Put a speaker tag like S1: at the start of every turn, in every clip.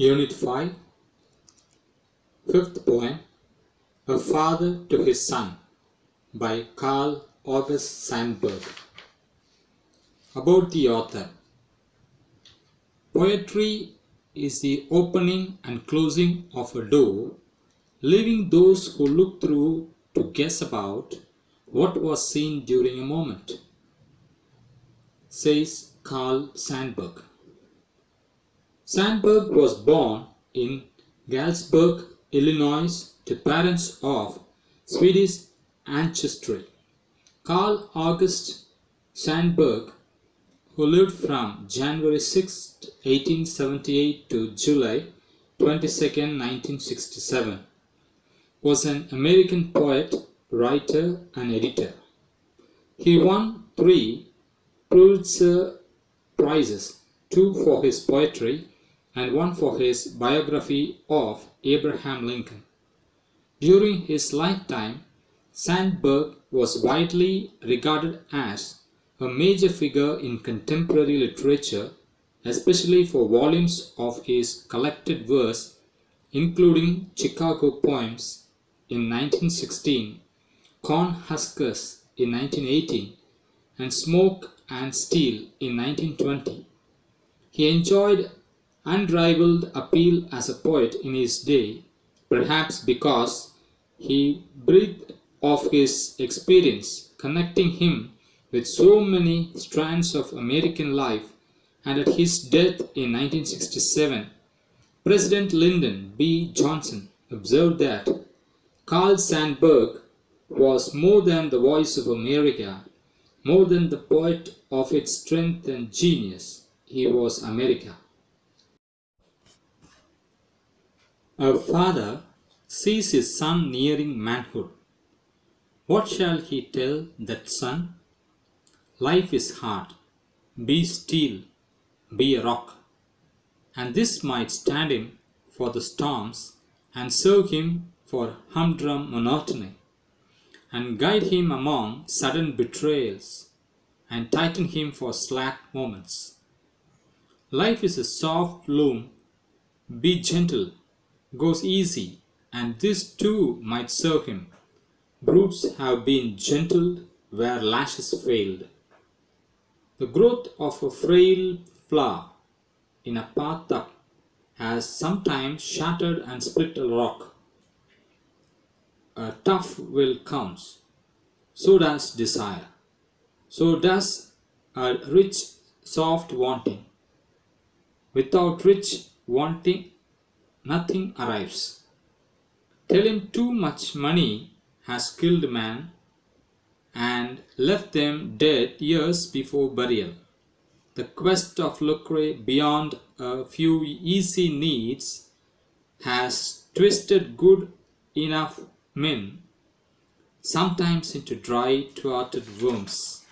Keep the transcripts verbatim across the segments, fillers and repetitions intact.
S1: Unit five, fifth poem, A Father to His Son by Carl August Sandburg. About the author. Poetry is the opening and closing of a door, leaving those who look through to guess about what was seen during a moment, says Carl Sandburg. Sandburg was born in Galesburg, Illinois, to parents of Swedish ancestry. Carl August Sandburg, who lived from January sixth, eighteen seventy-eight to July twenty-second, nineteen sixty-seven, was an American poet, writer, and editor. He won three Pulitzer Prizes, two for his poetry and one for his biography of Abraham Lincoln. During his lifetime, Sandburg was widely regarded as a major figure in contemporary literature, especially for volumes of his collected verse, including Chicago Poems in nineteen sixteen, Corn Huskers in nineteen eighteen, and Smoke and Steel in nineteen twenty. He enjoyed unrivaled appeal as a poet in his day, perhaps because he breathed of his experience, connecting him with so many strands of American life, and at his death in nineteen sixty-seven, President Lyndon B. Johnson observed that Carl Sandburg was more than the voice of America, more than the poet of its strength and genius. He was America. A father sees his son nearing manhood. What shall he tell that son? Life is hard. Be still. Be a rock. And this might stand him for the storms and serve him for humdrum monotony, and guide him among sudden betrayals, and tighten him for slack moments. Life is a soft loom. Be gentle. Goes easy, and this too might serve him. Brutes have been gentled where lashes failed. The growth of a frail flower in a path up has sometimes shattered and split a rock. A tough will comes. So does desire. So does a rich, soft wanting. Without rich wanting, nothing arrives. Tell him too much money has killed man and left them dead years before burial. The quest of lucre beyond a few easy needs has twisted good enough men sometimes into dry-throated worms.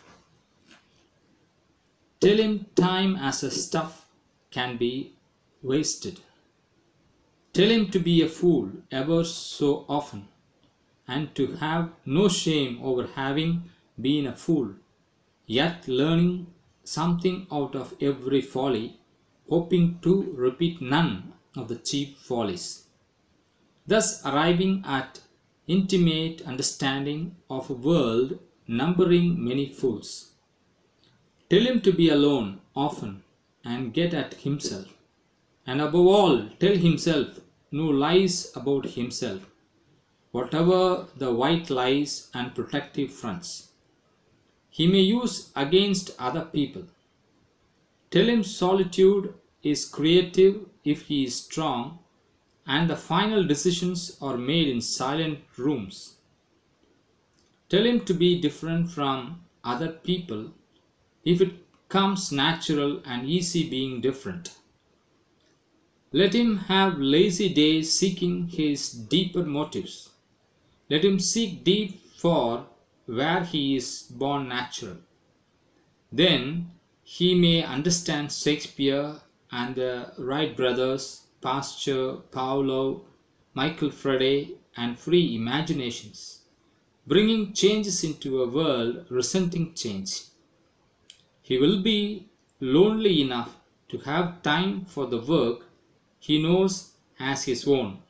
S1: Tell him time as a stuff can be wasted. Tell him to be a fool ever so often, and to have no shame over having been a fool, yet learning something out of every folly, hoping to repeat none of the cheap follies, thus arriving at intimate understanding of a world numbering many fools. Tell him to be alone often and get at himself, and above all tell himself no lies about himself, whatever the white lies and protective fronts he may use against other people. Tell him solitude is creative if he is strong, and the final decisions are made in silent rooms. Tell him to be different from other people if it comes natural and easy being different. Let him have lazy days seeking his deeper motives. Let him seek deep for where he is born natural. Then he may understand Shakespeare and the Wright brothers, Pasteur, Pavlov, Michael Faraday, and free imaginations, bringing changes into a world resenting change. He will be lonely enough to have time for the work he knows as his own.